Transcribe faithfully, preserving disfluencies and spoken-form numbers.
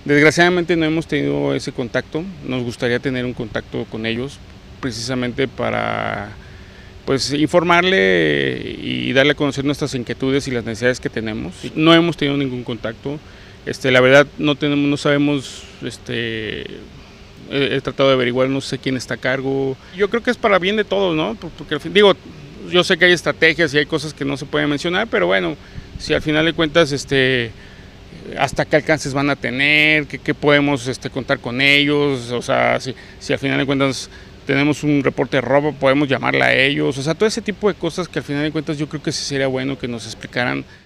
Desgraciadamente no hemos tenido ese contacto, nos gustaría tener un contacto con ellos, precisamente para pues informarle y darle a conocer nuestras inquietudes y las necesidades que tenemos. No hemos tenido ningún contacto, este, la verdad no tenemos, no sabemos, este, he, he tratado de averiguar, no sé quién está a cargo. Yo creo que es para bien de todos, ¿no? Porque al fin, digo, yo sé que hay estrategias y hay cosas que no se pueden mencionar, pero bueno, si al final de cuentas, este, hasta qué alcances van a tener, qué, qué podemos este, contar con ellos, o sea, si, si al final de cuentas tenemos un reporte de robo, podemos llamarla a ellos, o sea, todo ese tipo de cosas que al final de cuentas yo creo que sí sería bueno que nos explicaran.